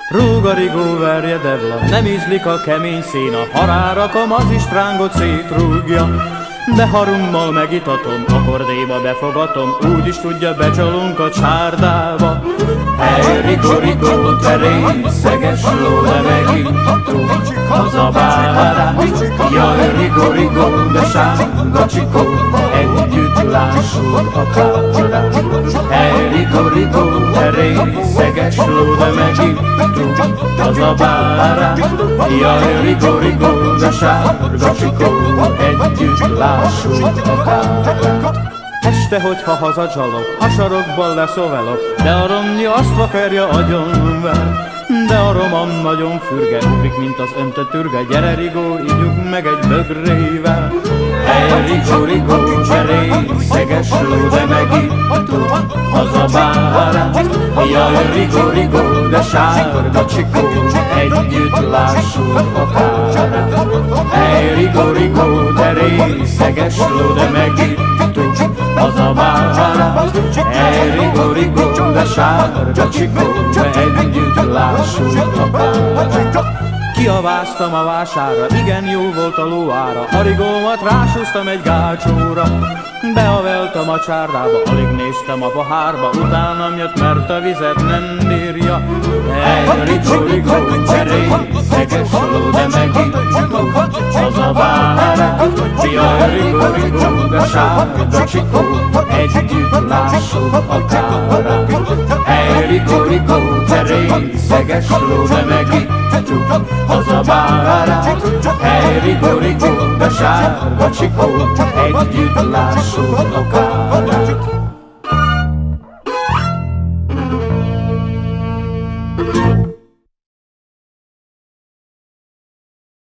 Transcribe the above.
Rúgarigó verje devla, nem ízlik a kemény szén, a harárakom az istrángot szétrúgja. De ha rummal megitatom, akkor déba befogatom, úgy is tudja, becsalunk a csárdába. Hey, rigó, te részeges ló, de megittuk az a bárát. Jaj, rigó, de sárga csikó, együtt lássuk a kárát. Hey, rigó, te részeges ló, de megittuk az a bárát. Jaj, rigó, de sárga csikó, együtt lássuk a kárát. Este, hogyha hazadzsalok, a sarokban leszovelok, de a romja azt vakarja agyonvel. De a romam nagyon fürge, ugrik, mint az öntött ürge. Gyere, Rigó, ígyunk meg egy bögrével. Hey, rigó, te részeges ló, de megittuk az a bárát. Jaj, rigó, de sárga csikó, együtt lássuk a kárát. Hey, rigó, te részeges ló, de megittuk az a bárát. Hey, rigó, de sárga csikó, együtt lássuk a kárát. Kiaváztam a vásárra, igen jó volt a lóára, a rigómat rásúztam egy gácsóra. Beaveltam a csárdába, alig néztem a pohárba, utánam jött, mert a vizet nem bírja. Hey, rigó, te részeges ló, de megittuk az a bárát. Jaj, rigó, de sárga csikó, együtt lássuk a kárát. Hey, rigó, te részeges ló, de megittuk az a bárát. Hey, rigó, de sárga csikó, együtt lássuk a kárát.